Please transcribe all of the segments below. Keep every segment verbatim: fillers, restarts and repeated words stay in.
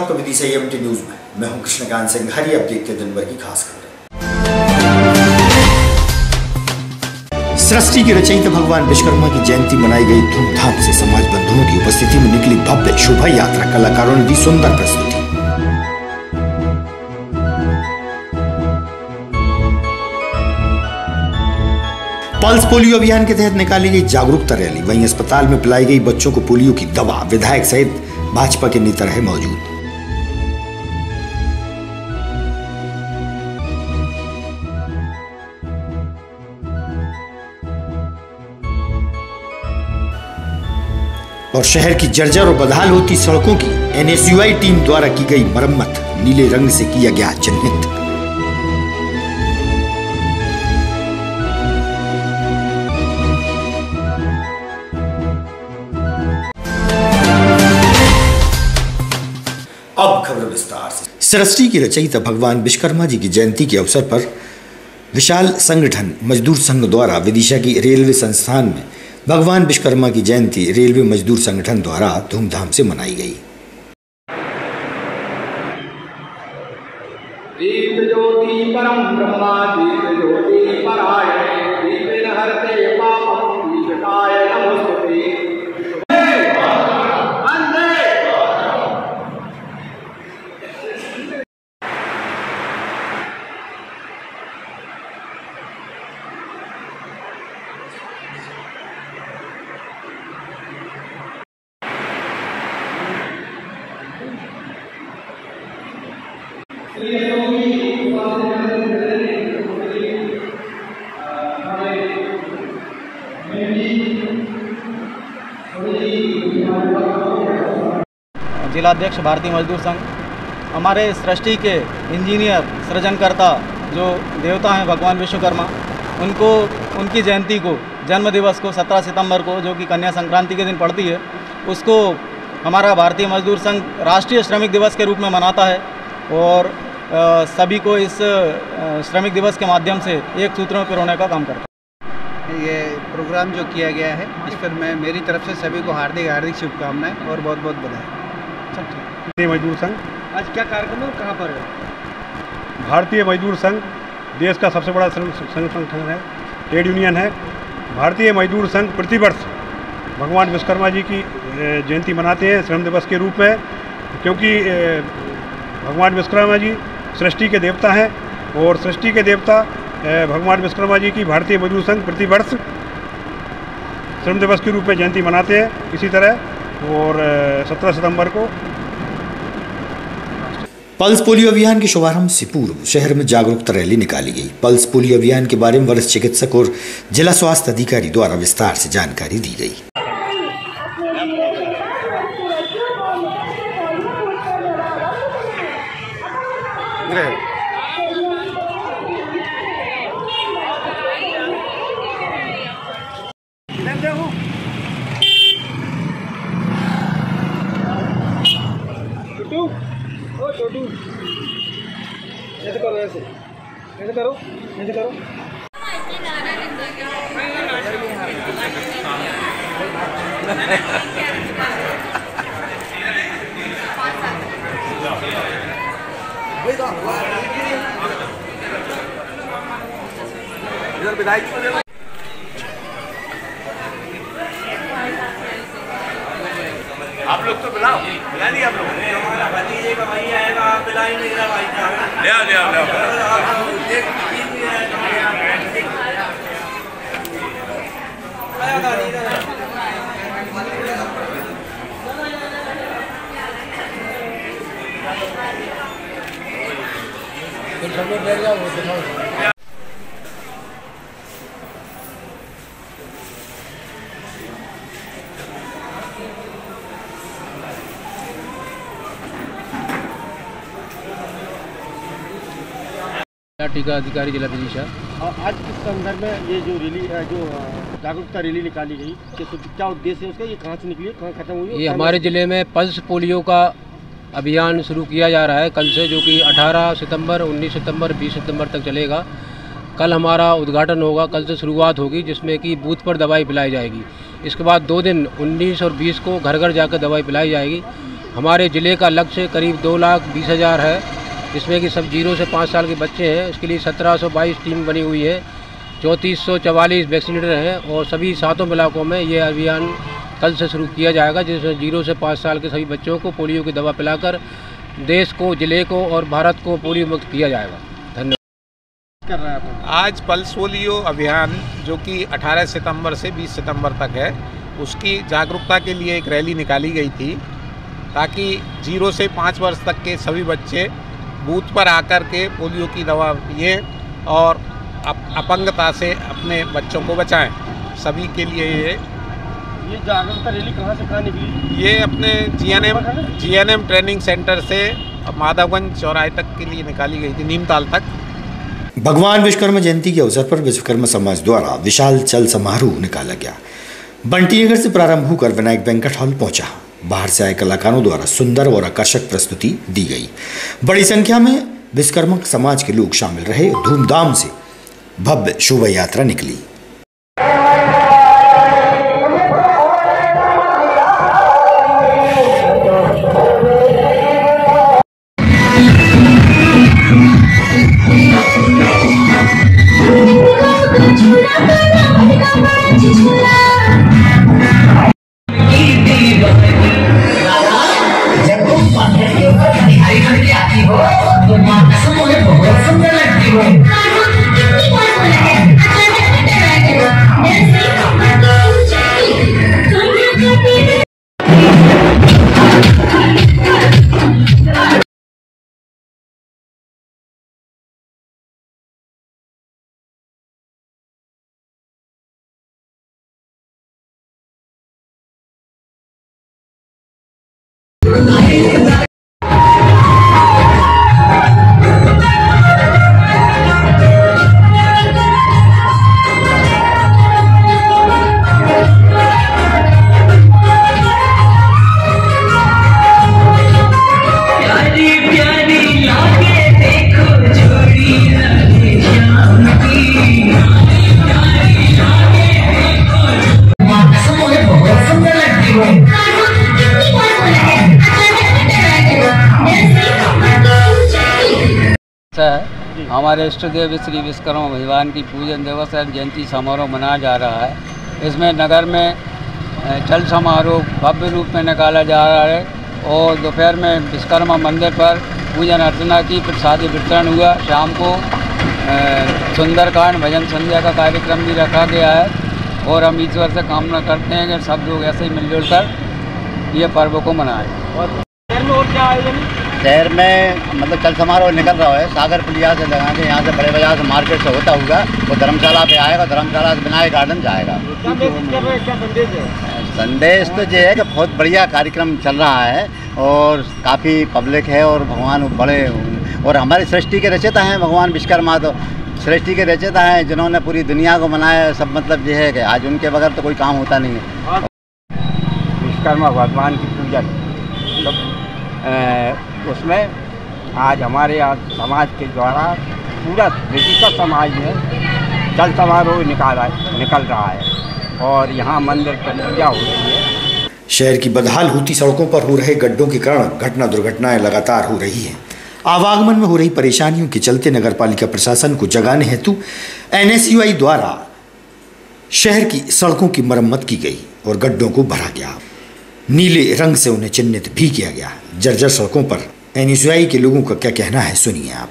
आपका Vidisha MT news में। मैं हूं कृष्णकांत सिंह। हरी अब देखते दिन भर की खास खबरें। सृष्टि की रचयिता भगवान विश्वकर्मा की जयंती मनाई गई धूमधाम से। समाज बंधुओं की उपस्थिति में निकली भव्य शोभा यात्रा। कलाकारों ने दी सुंदर प्रस्तुति। पल्स पोलियो अभियान के तहत निकाली गई जागरूकता रैली। वहीं अस्पताल में पिलाई गई बच्चों को पोलियो की दवा। विधायक सहित भाजपा के नेता रहे मौजूद। और शहर की जर्जर और बदहाल होती सड़कों की एनएसयूआई टीम द्वारा की गई मरम्मत। नीले रंग से किया गया चिन्हित। अब खबर विस्तार से। सृष्टि की रचयिता भगवान विश्वकर्मा जी की जयंती के अवसर पर विशाल संगठन मजदूर संघ द्वारा विदिशा की रेलवे संस्थान में भगवान विश्वकर्मा की जयंती रेलवे मजदूर संगठन द्वारा धूमधाम से मनाई गई। दीप ज्योति परम ब्रह्मा दीप ज्योति परायणे दीपेन हरते पापं दीपकाय नमोस्तुते। जिलाध्यक्ष भारतीय मजदूर संघ। हमारे सृष्टि के इंजीनियर सृजनकर्ता जो देवता हैं भगवान विश्वकर्मा, उनको उनकी जयंती को जन्म दिवस को सत्रह सितंबर को, जो कि कन्या संक्रांति के दिन पड़ती है, उसको हमारा भारतीय मजदूर संघ राष्ट्रीय श्रमिक दिवस के रूप में मनाता है। और आ, सभी को इस आ, श्रमिक दिवस के माध्यम से एक सूत्र में पिरोने का काम करता है। ये प्रोग्राम जो किया गया है, इस पर मैं मेरी तरफ से सभी को हार्दिक हार्दिक शुभकामनाएं और बहुत बहुत बधाई। भारतीय मजदूर संघ आज क्या कार्यक्रम है, कहाँ पर है? भारतीय मजदूर संघ देश का सबसे बड़ा संगठन है, ट्रेड यूनियन है। भारतीय मजदूर संघ प्रतिवर्ष भगवान विश्वकर्मा जी की जयंती मनाते हैं श्रम दिवस के रूप में, क्योंकि भगवान विश्वकर्मा जी सृष्टि के देवता हैं और सृष्टि के देवता भगवान विश्वकर्मा जी की भारतीय मजदूर संघ प्रतिवर्ष श्रम दिवस के रूप में जयंती मनाते हैं। इसी तरह और सत्रह सितंबर को पल्स पोलियो अभियान के शुभारंभ से पूर्व शहर में जागरूकता रैली निकाली गई। पल्स पोलियो अभियान के बारे में वरिष्ठ चिकित्सक और जिला स्वास्थ्य अधिकारी द्वारा विस्तार से जानकारी दी गई। ऐसे करो, ऐसे ऐसे करो, ऐसे करो। इधर विधायक को दे। आप लोग तो बुलाओ, बुला दिया आप लोग। हमारा भतीजे का भाई आएगा, आप बुला ही नहीं रहा भाई। ले आओ, ले आओ, ले आओ। सब लोग बैठ जाओ, दिखाओ। टीका अधिकारी जिला विदिशा। आज किस संदर्भ में ये जो रैली जो जागरूकता रैली निकाली गई, क्या उद्देश्य है उसका, ये कहाँ से निकली है, कहाँ खत्म हुई? ये हमारे ज़िले में पल्स पोलियो का अभियान शुरू किया जा रहा है कल से, जो कि अठारह सितंबर, उन्नीस सितंबर, बीस सितंबर तक चलेगा। कल हमारा उद्घाटन होगा, कल से शुरुआत होगी, जिसमें कि बूथ पर दवाई पिलाई जाएगी। इसके बाद दो दिन उन्नीस और बीस को घर घर जाकर दवाई पिलाई जाएगी। हमारे ज़िले का लक्ष्य करीब दो लाख बीस हज़ार है, जिसमें कि सब जीरो से पाँच साल के बच्चे हैं। इसके लिए सत्रह सौ बाईस टीम बनी हुई है, चौंतीस सौ चवालीस वैक्सीनेटर हैं और सभी सातों इलाकों में ये अभियान कल से शुरू किया जाएगा, जिसमें जीरो से पाँच साल के सभी बच्चों को पोलियो की दवा पिलाकर देश को, ज़िले को और भारत को पोलियो मुक्त किया जाएगा। धन्यवाद। कर रहा है आज पल्स पोलियो अभियान जो कि अठारह सितंबर से बीस सितंबर तक है, उसकी जागरूकता के लिए एक रैली निकाली गई थी ताकि जीरो से पाँच वर्ष तक के सभी बच्चे बूथ पर आकर के पोलियो की दवा पिए और अपंगता से अपने बच्चों को बचाएं। सभी के लिए ये ये जागरूकता रैली कहाँ से कहाँ निकली? ये अपने जीएनएम जीएनएम ट्रेनिंग सेंटर से माधवगंज चौराहे तक के लिए निकाली गई थी, नीमताल तक। भगवान विश्वकर्मा जयंती के अवसर पर विश्वकर्मा समाज द्वारा विशाल चल समारोह निकाला गया। बंटी नगर से प्रारंभ होकर विनायक बैंक्वेट हॉल पहुंचा। बाहर से आए कलाकारों द्वारा सुंदर और आकर्षक प्रस्तुति दी गई। बड़ी संख्या में विश्वकर्मा समाज के लोग शामिल रहे। धूमधाम से भव्य शोभा यात्रा निकली। हमारे इष्ट देव श्री विश्वकर्मा भगवान की पूजन दिवस एवं जयंती समारोह मनाया जा रहा है। इसमें नगर में चल समारोह भव्य रूप में निकाला जा रहा है और दोपहर में विश्वकर्मा मंदिर पर पूजन अर्चना की प्रसादी वितरण हुआ। शाम को सुंदरकांड भजन संध्या का कार्यक्रम भी रखा गया है और हम ईश्वर से कामना करते हैं कि सब लोग ऐसे ही मिलजुल कर ये पर्व को मनाएं। शहर में और क्या आयोजन? शहर में मतलब चल समारोह निकल रहा है। सागर पुलिया से लगा के यहाँ से बड़े बाजार से मार्केट से होता हुआ वो धर्मशाला पे आएगा, धर्मशाला से विनायक गार्डन जाएगा। क्या मैसेज कर रहे हैं, क्या संदेश है? संदेश तो ये है कि बहुत बढ़िया कार्यक्रम चल रहा है और काफ़ी पब्लिक है और भगवान बड़े और हमारी सृष्टि के रचयिता हैं भगवान विश्वकर्मा। तो सृष्टि के रचयिता हैं जिन्होंने पूरी दुनिया को बनाया। सब मतलब ये है कि आज उनके बगैर तो कोई काम होता नहीं है। विश्वकर्मा भगवान की पूजा मतलब उसमें आज हमारे आज समाज के द्वारा पूरा ब्रिटिश समाज में चल समारोह निकाला निकल रहा है और यहाँ मंदिर पर पूजा हो रही है। शहर की बदहाल होती सड़कों पर हो रहे गड्ढों के कारण घटना दुर्घटनाएं लगातार हो रही हैं। आवागमन में हो रही परेशानियों के चलते नगर पालिका प्रशासन को जगाने हेतु एन एस यू आई द्वारा शहर की सड़कों की मरम्मत की गई और गड्ढों को भरा गया। नीले रंग से उन्हें चिन्हित भी किया गया। जर्जर सड़कों पर एन एस यू आई के लोगों का क्या कहना है, सुनिए आप।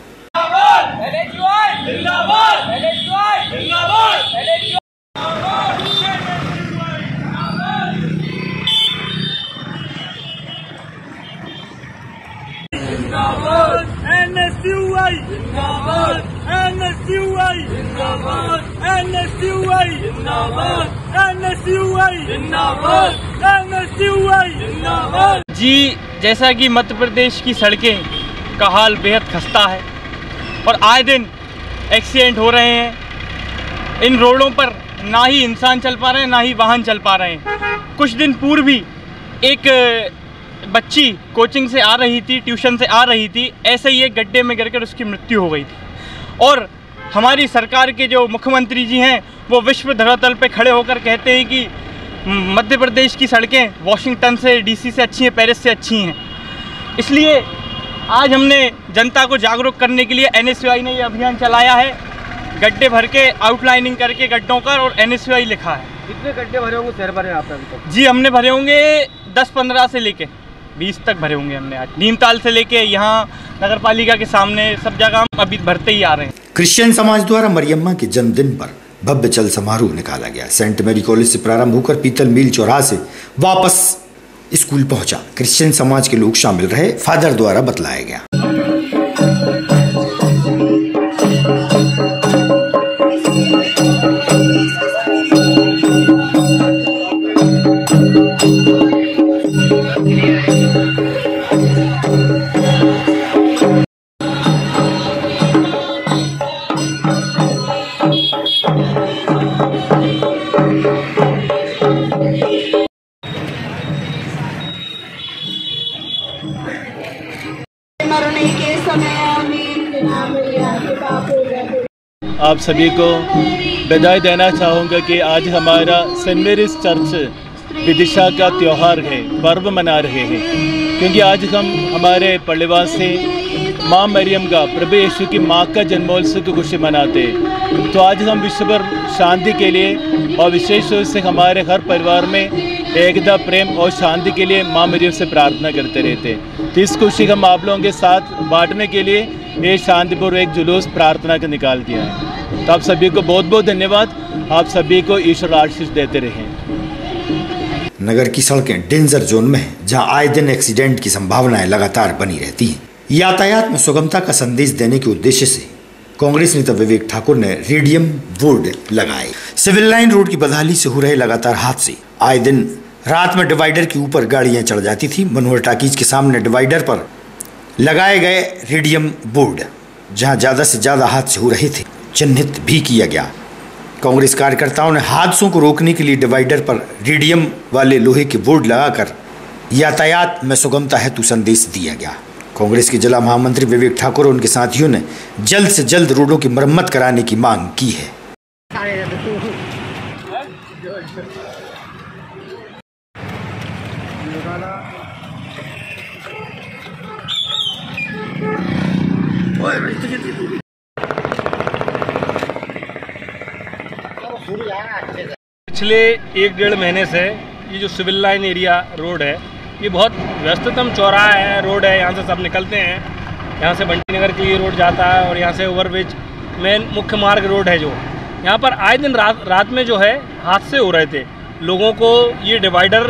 जी, जैसा कि मध्य प्रदेश की सड़कें का हाल बेहद खस्ता है और आए दिन एक्सीडेंट हो रहे हैं। इन रोडों पर ना ही इंसान चल पा रहे हैं ना ही वाहन चल पा रहे हैं। कुछ दिन पूर्व भी एक बच्ची कोचिंग से आ रही थी, ट्यूशन से आ रही थी, ऐसे ही एक गड्ढे में गिरकर उसकी मृत्यु हो गई थी। और हमारी सरकार के जो मुख्यमंत्री जी हैं वो विश्व धरातल पे खड़े होकर कहते हैं कि मध्य प्रदेश की सड़कें वाशिंगटन से, डीसी से अच्छी हैं, पेरिस से अच्छी हैं। इसलिए आज हमने जनता को जागरूक करने के लिए एन एस यू आई ने ये अभियान चलाया है। गड्ढे भर के आउटलाइनिंग करके गड्ढों का और एन एस यू आई लिखा है। कितने गड्ढे भरे होंगे शहर भर में आपने अभी तक? जी हमने भरे होंगे दस पंद्रह से लेके बीस तक भरे होंगे हमने आज। नीमताल से लेके यहाँ नगर पालिका के सामने सब जगह हम अभी भरते ही आ रहे हैं। क्रिश्चियन समाज द्वारा मरियम्मा के जन्मदिन पर भव्य चल समारोह निकाला गया। सेंट मैरी कॉलेज से प्रारंभ होकर पीतल मिल चौराहा से वापस स्कूल पहुंचा। क्रिश्चियन समाज के लोग शामिल रहे, फादर द्वारा बतलाया गया। आप सभी को बधाई देना चाहूँगा कि आज हमारा सेंट मेरीज चर्च विदिशा का त्यौहार है, पर्व मना रहे हैं, क्योंकि आज हम हमारे परिवार से माँ मरियम का, प्रभु यीशु की माँ का जन्मोत्सव की खुशी मनाते हैं। तो आज हम विश्व भर शांति के लिए और विशेष रूप से हमारे हर परिवार में एकता, प्रेम और शांति के लिए माँ मरियम से प्रार्थना करते रहते हैं। तो इस खुशी हम आप लोगों के साथ बांटने के लिए ये शांतिपूर्वक एक जुलूस प्रार्थना का निकाल दिया है। तो आप सभी को बहुत बहुत धन्यवाद। आप सभी को ईश्वर आशीष देते रहें। नगर की सड़कें डेंजर जोन में हैं, जहां आए दिन एक्सीडेंट की संभावनाएं लगातार बनी रहती हैं। यातायात में सुगमता का संदेश देने के उद्देश्य से कांग्रेस नेता विवेक ठाकुर ने रेडियम बोर्ड लगाए। सिविल लाइन रोड की बदहाली से हो रहे लगातार हादसे। आए दिन रात में डिवाइडर के ऊपर गाड़ियां चढ़ जाती थी। मनोहर टाकीज के सामने डिवाइडर पर लगाए गए रेडियम बोर्ड, जहां ज्यादा से ज्यादा हादसे हो रहे थे, चिन्हित भी किया गया। कांग्रेस कार्यकर्ताओं ने हादसों को रोकने के लिए डिवाइडर पर रेडियम वाले लोहे के बोर्ड लगाकर यातायात में सुगमता हेतु संदेश दिया गया। कांग्रेस के जिला महामंत्री विवेक ठाकुर और उनके साथियों ने जल्द से जल्द रोडों की मरम्मत कराने की मांग की है। पिछले एक डेढ़ महीने से ये जो सिविल लाइन एरिया रोड है, ये बहुत व्यस्ततम चौराहा है, रोड है। यहाँ से सब निकलते हैं, यहाँ से बंटी नगर के लिए रोड जाता है और यहाँ से ओवरब्रिज मेन मुख्य मार्ग रोड है। जो यहाँ पर आए दिन रात रात में जो है हादसे हो रहे थे। लोगों को ये डिवाइडर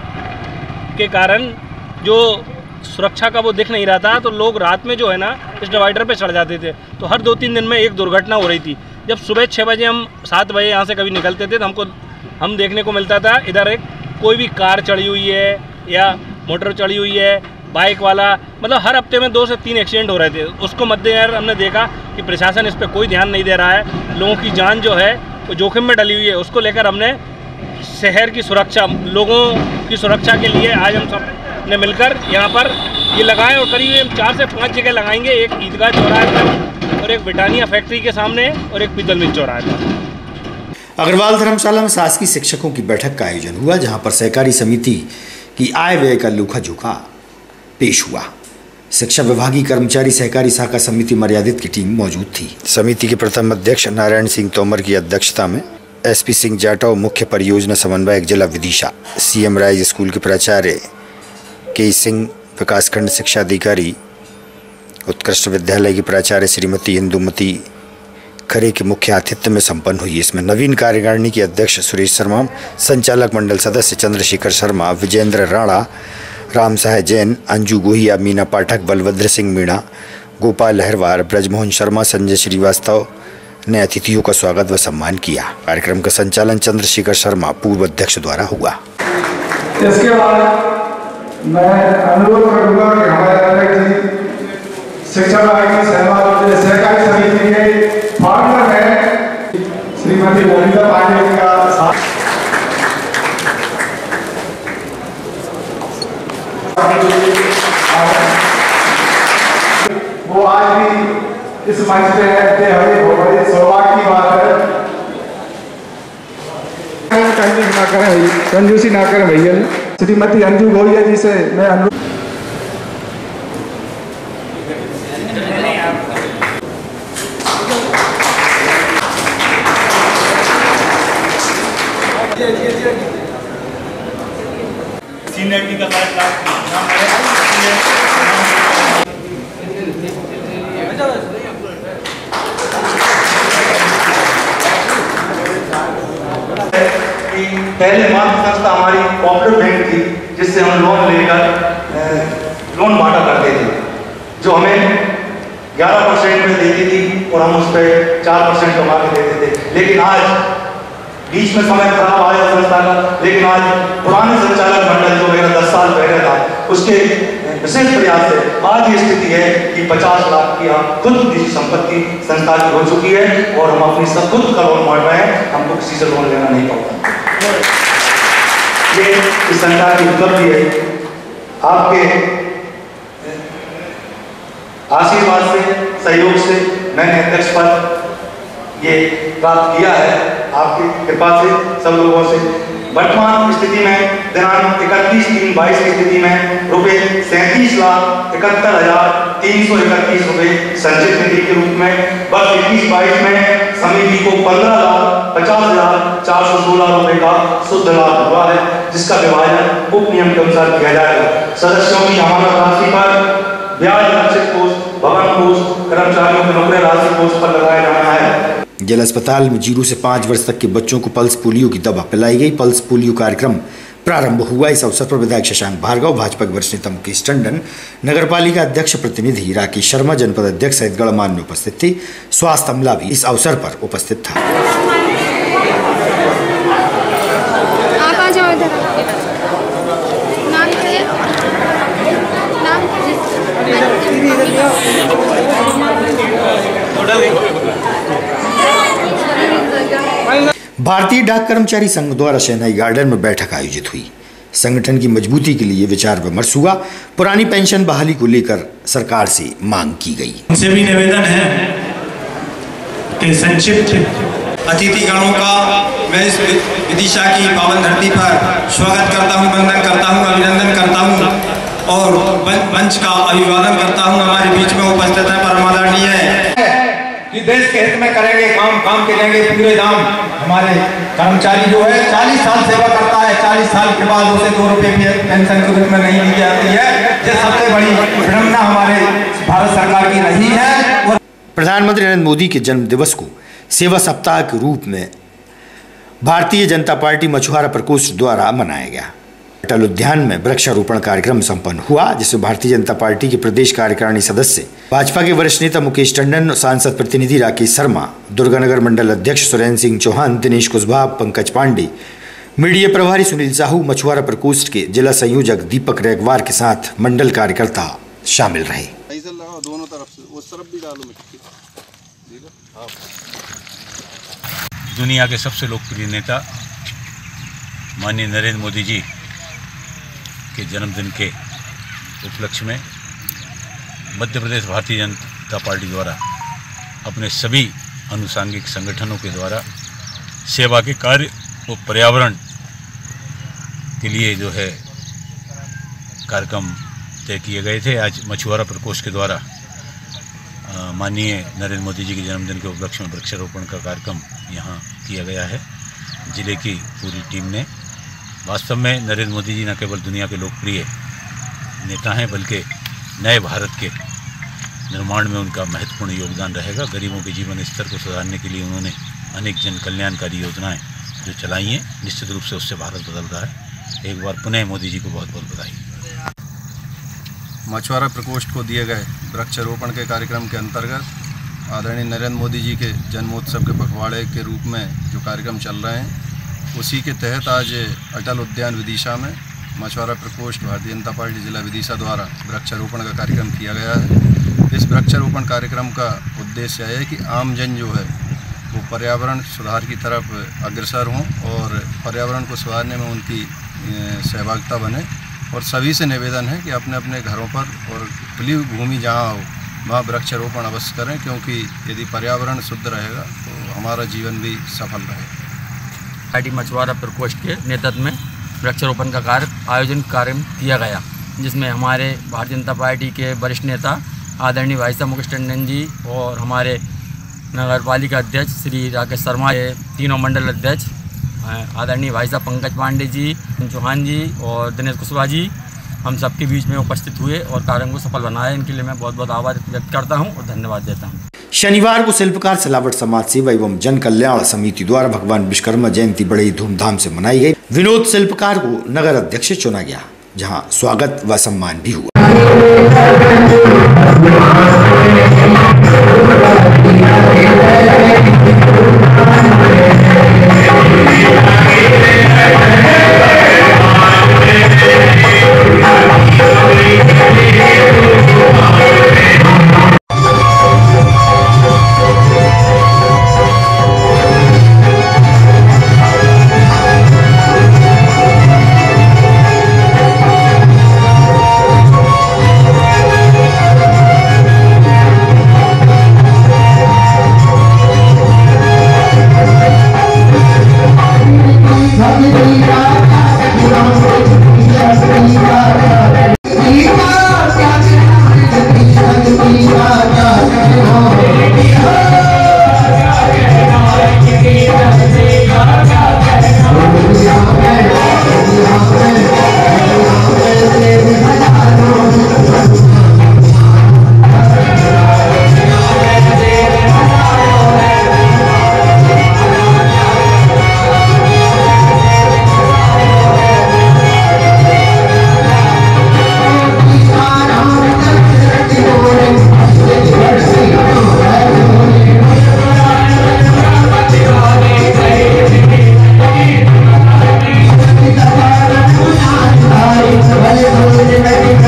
के कारण जो सुरक्षा का वो दिख नहीं रहा था, तो लोग रात में जो है ना इस डिवाइडर पे चढ़ जाते थे। तो हर दो तीन दिन में एक दुर्घटना हो रही थी। जब सुबह छः बजे हम सात बजे यहाँ से कभी निकलते थे तो हमको हम देखने को मिलता था इधर एक कोई भी कार चढ़ी हुई है या मोटर चढ़ी हुई है, बाइक वाला, मतलब हर हफ्ते में दो से तीन एक्सीडेंट हो रहे थे। उसको मद्देनजर हमने देखा कि प्रशासन इस पर कोई ध्यान नहीं दे रहा है। लोगों की जान जो है वो जोखिम में डली हुई है। उसको लेकर हमने शहर की सुरक्षा, लोगों की सुरक्षा के लिए आज हम सब ने मिलकर यहाँ पर ये लगाएं और करीब चार से पाँच जगह लगाएंगे। एक ईदगाह चौराहे पर और एक ब्रिटानिया फैक्ट्री के सामने और एक पीतल मिल चौराहे पर। अग्रवाल धर्मशाला में शासकीय शिक्षकों की बैठक का आयोजन हुआ, जहां पर सहकारी समिति की आय व्यय का लेखा जोखा पेश हुआ। शिक्षा विभागीय कर्मचारी सहकारी शाखा समिति मर्यादित की टीम मौजूद थी। समिति के प्रथम अध्यक्ष नारायण सिंह तोमर की अध्यक्षता में एसपी सिंह जाटव, मुख्य परियोजना समन्वयक जिला विदिशा, सीएम राइज स्कूल के प्राचार्य के सिंह, विकासखंड शिक्षा अधिकारी उत्कृष्ट विद्यालय की प्राचार्य श्रीमती इंदुमती खरे के मुख्य आतिथ्य में संपन्न हुई। इसमें नवीन कार्यकारिणी के अध्यक्ष सुरेश शर्मा, संचालक मंडल सदस्य चंद्रशेखर शर्मा, विजेंद्र राणा, राम सहाय जैन, अंजू गोहिया, मीना पाठक, बलभद्र सिंह मीणा, गोपाल लहरवार, ब्रजमोहन शर्मा, संजय श्रीवास्तव ने अतिथियों का स्वागत व सम्मान किया। कार्यक्रम का संचालन चंद्रशेखर शर्मा, पूर्व अध्यक्ष द्वारा हुआ। इसके बाद मैं अनुरोध करूंगा कि हमारे अध्यक्ष जी शिक्षा विभाग की सहकारी समिति के फाउंडर है श्रीमती ललिता पांडे का साथ वो आज भी इस मंच पे है। हमें बहुत बड़ी सौभाग्य की बात है। कंजूसी ना करें कंजूसी ना करें भैया। श्रीमती अंजू गोहिया जी से मैं अनुरोध पहले मात्र संस्था हमारी कोऑपरेटिव बैंक थी, जिससे हम लोन लेकर लोन बांटा करते थे, जो हमें ग्यारह परसेंट में देती थी और हम उस पर चार परसेंट कमा के देते थे। लेकिन आज बीच में समय खराब आया संस्था का, लेकिन आज पुराने संचालक मंडल जो मेरा दस साल पहले था, उसके विशेष प्रयास से आज ये स्थिति है कि पचास लाख की खुद निजी संपत्ति संस्था की हो चुकी है और हम अपनी सब खुद का लोन बांट रहे हैं, हमको किसी से लोन लेना नहीं पड़ता। ये इस संस्था की उपलब्धि है, आपके आशीर्वाद से, सहयोग से मैंने अध्यक्ष पद ये प्राप्त किया है, आपकी कृपा से, सब लोगों से। वर्तमान स्थिति में दिनांक इकतीस तीन बाईस की स्थिति में रुपये सैंतीस लाख इकहत्तर हजार तीन सौ इकतीस रुपये संचित निधि के रूप में, वर्ष इक्कीस बाईस में समिति को पंद्रह लाख पचास हजार चार सौ सोलह रुपये का शुद्ध लाभ हुआ है, जिसका विभाजन उप नियम के अनुसार किया जाएगा। सदस्यों की अमानत राशि पर ब्याज लक्षित कोष, भवन कोष, कर्मचारियों के नौकरी राशि कोष पर लगाया जाना है। जिला अस्पताल में जीरो से पाँच वर्ष तक के बच्चों को पल्स पोलियो की दवा पिलाई गई। पल्स पोलियो कार्यक्रम प्रारंभ हुआ। इस अवसर पर विधायक शशांक भार्गव, भाजपा के वरिष्ठ नेता मुकेश टंडन, नगरपालिका अध्यक्ष प्रतिनिधि राकेश शर्मा, जनपद अध्यक्ष सहित गणमान्य उपस्थित थे। स्वास्थ्य अमला भी इस अवसर पर उपस्थित था। आप आ जाओ इधर। नाम क्या है? नाम भारतीय डाक कर्मचारी संघ द्वारा शहनाई गार्डन में बैठक आयोजित हुई। संगठन की मजबूती के लिए विचार विमर्श हुआ। पुरानी पेंशन बहाली को लेकर सरकार से मांग की गई। उनसे भी निवेदन है कि संक्षिप्त अतिथिगणों का मैं इस विदिशा की पावन धरती पर स्वागत करता हूं, वंदन करता हूं, अभिनंदन करता हूं और मंच का अभिवादन करता हूं। हमारे बीच में उपस्थित है परम आदरणीय कि देश के हित में करेंगे काम, काम के लेंगे पूरे दाम। हमारे कर्मचारी जो है चालीस साल सेवा करता है, चालीस साल के बाद उसे दो रुपये पेंशन के रूप में नहीं दी जाती है। ये सबसे बड़ी विडंबना हमारे भारत सरकार की रही है। और प्रधानमंत्री नरेंद्र मोदी के जन्म दिवस को सेवा सप्ताह के रूप में भारतीय जनता पार्टी मछुआरा प्रकोष्ठ द्वारा मनाया गया। अटल उद्यान में वृक्षारोपण कार्यक्रम संपन्न हुआ, जिसमें भारतीय जनता पार्टी के प्रदेश कार्यकारिणी सदस्य, भाजपा के वरिष्ठ नेता मुकेश टंडन, सांसद प्रतिनिधि राकेश शर्मा, दुर्गानगर मंडल अध्यक्ष सुरेंद्र सिंह चौहान, दिनेश कुशवाहा, पंकज पांडे, मीडिया प्रभारी सुनील साहू, मछुआरा प्रकोष्ठ के जिला संयोजक दीपक रेगवार के साथ मंडल कार्यकर्ता शामिल रहे। दोनों तरफ से उस तरफ भी डालो मिट्टी। दुनिया के सबसे लोकप्रिय नेता माननीय नरेंद्र मोदी जी के जन्मदिन के उपलक्ष्य में मध्य प्रदेश भारतीय जनता पार्टी द्वारा अपने सभी अनुषंगिक संगठनों के द्वारा सेवा के कार्य और पर्यावरण के लिए जो है कार्यक्रम तय किए गए थे। आज मछुआरा प्रकोष्ठ के द्वारा माननीय नरेंद्र मोदी जी के जन्मदिन के उपलक्ष्य में वृक्षारोपण का कार्यक्रम यहाँ किया गया है। जिले की पूरी टीम ने, वास्तव में नरेंद्र मोदी जी न केवल दुनिया के लोकप्रिय नेता हैं, बल्कि नए भारत के निर्माण में उनका महत्वपूर्ण योगदान रहेगा। गरीबों के जीवन स्तर को सुधारने के लिए उन्होंने अनेक जन कल्याणकारी योजनाएं जो चलाई हैं, निश्चित रूप से उससे भारत बदल रहा है। एक बार पुनः मोदी जी को बहुत बहुत बधाई। मछुआरा प्रकोष्ठ को दिए गए वृक्षारोपण के कार्यक्रम के अंतर्गत आदरणीय नरेंद्र मोदी जी के जन्मोत्सव के पखवाड़े के रूप में जो कार्यक्रम चल रहे हैं, उसी के तहत आज अटल उद्यान विदिशा में मछुआरा प्रकोष्ठ भारतीय जनता पार्टी जिला विदिशा द्वारा वृक्षारोपण का कार्यक्रम किया गया है। इस वृक्षारोपण कार्यक्रम का उद्देश्य है कि आम जन जो है वो पर्यावरण सुधार की तरफ अग्रसर हों और पर्यावरण को सुधारने में उनकी सहभागिता बने। और सभी से निवेदन है कि अपने अपने घरों पर और खुली भूमि जहाँ हो वहाँ वृक्षारोपण अवश्य करें, क्योंकि यदि पर्यावरण शुद्ध रहेगा तो हमारा जीवन भी सफल रहेगा। पार्टी मछुआरा प्रकोष्ठ के नेतृत्व में वृक्षारोपण का कार्य आयोजन कार्य किया गया, जिसमें हमारे भारतीय जनता पार्टी के वरिष्ठ नेता आदरणीय भाई साहब मुकेश टंडन जी और हमारे नगर पालिका अध्यक्ष श्री राकेश शर्मा, तीनों मंडल अध्यक्ष आदरणीय भाई साहब पंकज पांडे जी, चौहान जी और दिनेश कुशवाहा जी हम सबके बीच में उपस्थित हुए और कार्यक्रम को सफल बनाया। इनके लिए मैं बहुत बहुत आभार व्यक्त करता हूँ और धन्यवाद देता हूँ। शनिवार को शिल्पकार सिलावट समाज सेवा एवं जन कल्याण समिति द्वारा भगवान विश्वकर्मा जयंती बड़े ही धूमधाम से मनाई गई। विनोद शिल्पकार को नगर अध्यक्ष चुना गया, जहां स्वागत व सम्मान भी हुआ।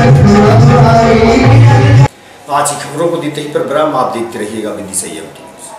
आज की खबरों को देते ही पर ब्राह्म आप देखते रहिएगा विधि संयम की न्यूज़।